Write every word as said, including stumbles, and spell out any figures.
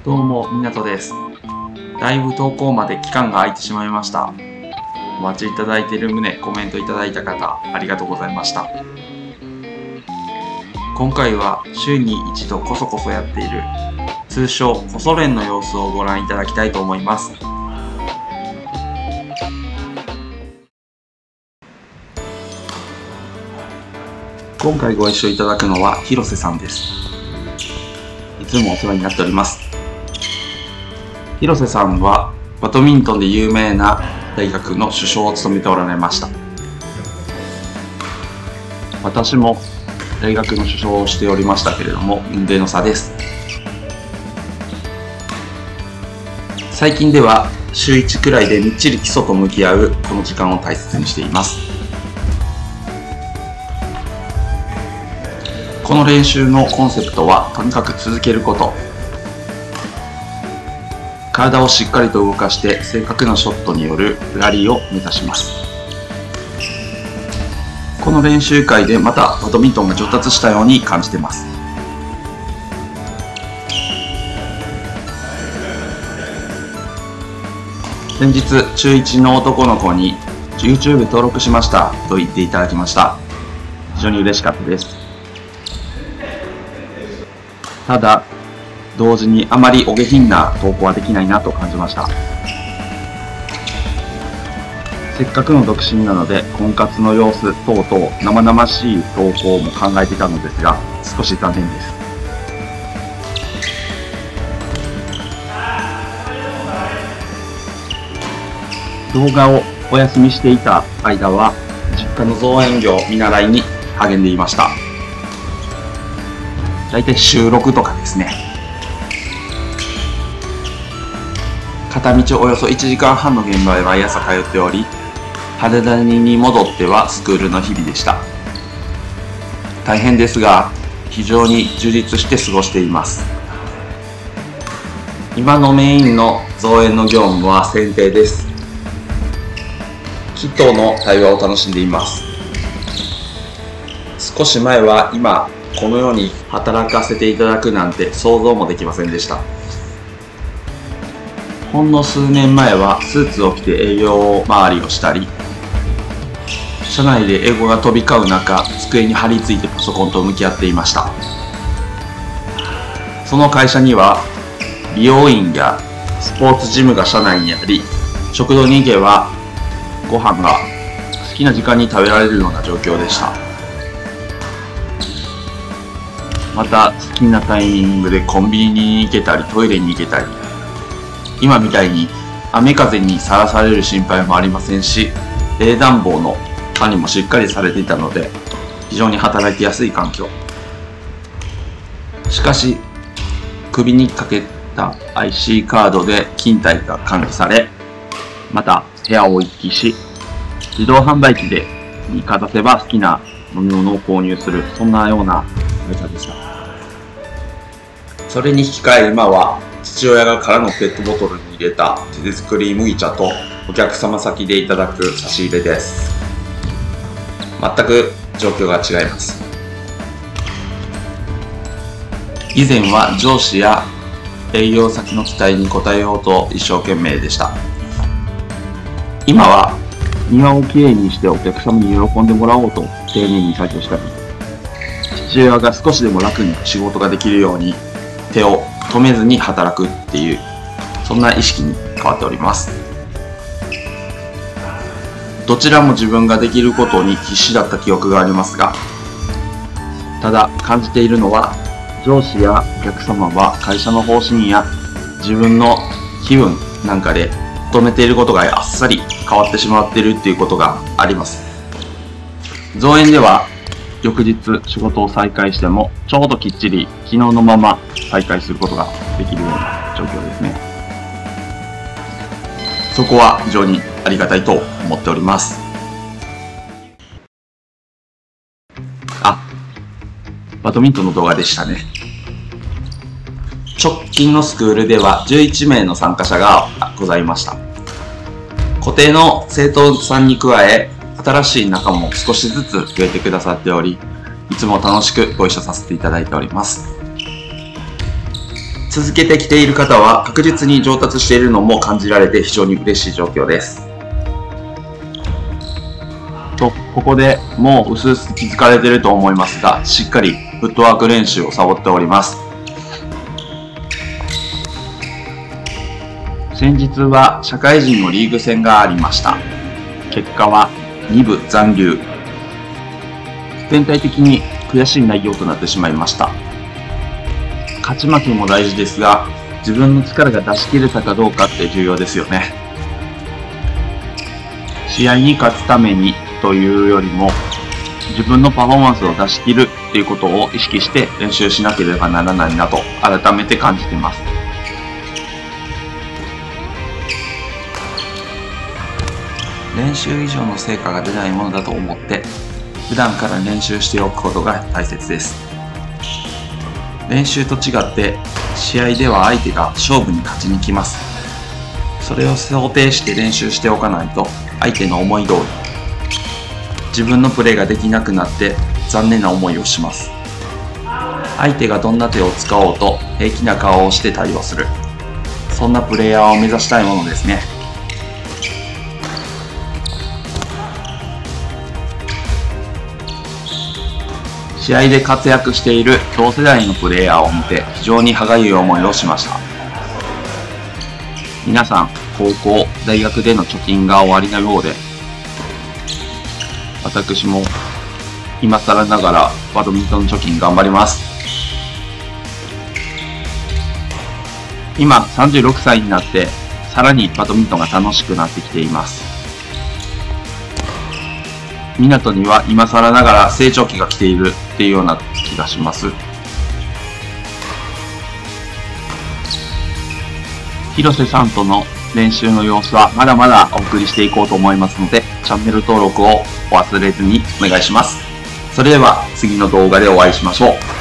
どうも、みなとです。だいぶ投稿まで期間が空いてしまいました。お待ちいただいている旨、コメントいただいた方、ありがとうございました。今回は週に一度こそこそやっている、通称こそ練の様子をご覧いただきたいと思います。今回ご一緒いただくのは広瀬さんです。いつもお世話になっております。広瀬さんはバドミントンで有名な大学の主将を務めておられました。私も大学の主将をしておりましたけれども、雲泥の差です。最近では週いちくらいでみっちり基礎と向き合うこの時間を大切にしています。この練習のコンセプトはとにかく続けること。体をしっかりと動かして正確なショットによるラリーを目指します。この練習会でまたバドミントンが上達したように感じてます。先日中いちの男の子に YouTube 登録しましたと言っていただきました。非常に嬉しかったです。ただ同時にあまりお下品な投稿はできないなと感じました。せっかくの独身なので婚活の様子等々生々しい投稿も考えていたのですが、少し残念です。動画をお休みしていた間は実家の造園業見習いに励んでいました。だいたい週ろくとかですね。片道およそいちじかんはんの現場へ毎朝通っており、羽田に戻ってはスクールの日々でした。大変ですが、非常に充実して過ごしています。今のメインの造園の業務は剪定です。木との対話を楽しんでいます。少し前は今、このように働かせていただくなんて想像もできませんでした。ほんの数年前はスーツを着て営業回りをしたり、社内で英語が飛び交う中、机に張り付いてパソコンと向き合っていました。その会社には美容院やスポーツジムが社内にあり、食堂に行けばご飯が好きな時間に食べられるような状況でした。また好きなタイミングでコンビニに行けたりトイレに行けたり、今みたいに雨風にさらされる心配もありませんし、冷暖房の管理もしっかりされていたので非常に働きやすい環境。しかし首にかけた アイシー カードで勤怠が管理され、また部屋を行きし、自動販売機でにかざせば好きな飲み物を購入する、そんなような会社でした。それに引き換え今は父親が空のペットボトルに入れた手作り麦茶とお客様先でいただく差し入れです。全く状況が違います。以前は上司や営業先の期待に応えようと一生懸命でした。今は庭をきれいにしてお客様に喜んでもらおうと丁寧に作業したり、父親が少しでも楽に仕事ができるように手を止めずに働くっていう、そんな意識に変わっております。どちらも自分ができることに必死だった記憶がありますが、ただ感じているのは、上司やお客様は会社の方針や自分の気分なんかで求めていることがあっさり変わってしまっているっていうことがあります。造園では翌日仕事を再開してもちょうどきっちり昨日のまま再開することができるような状況ですね。そこは非常にありがたいと思っております。あ、バドミントンの動画でしたね。直近のスクールではじゅういちめいの参加者がございました。固定の生徒さんに加え、新しい仲間も少しずつ増えてくださっており、いつも楽しくご一緒させていただいております。 続けてきている方は確実に上達しているのも感じられて非常に嬉しい状況です。と、ここでもう薄々気づかれていると思いますが、しっかりフットワーク練習をサボっております。先日は社会人のリーグ戦がありました。結果はに部残留。全体的に悔しい内容となってしまいました。勝ち負けも大事ですが、自分の力が出し切れたかどうかって重要ですよね。試合に勝つためにというよりも、自分のパフォーマンスを出し切るっていうことを意識して練習しなければならないなと改めて感じています。練習以上の成果が出ないものだと思って、普段から練習しておくことが大切です。練習と違って試合では相手が勝負に勝ちに来ます。それを想定して練習しておかないと相手の思い通り、自分のプレーができなくなって残念な思いをします。相手がどんな手を使おうと平気な顔をして対応する、そんなプレイヤーを目指したいものですね。試合で活躍している同世代のプレイヤーを見て非常に歯がゆい思いをしました。皆さん、高校、大学での貯金が終わりのようで、私も今更ながらバドミントン貯金頑張ります。今さんじゅうろくさいになってさらにバドミントンが楽しくなってきています。港には今更ながら成長期が来ているっていうような気がします。広瀬さんとの練習の様子はまだまだお送りしていこうと思いますので、チャンネル登録をお忘れずにお願いします。それでは次の動画でお会いしましょう。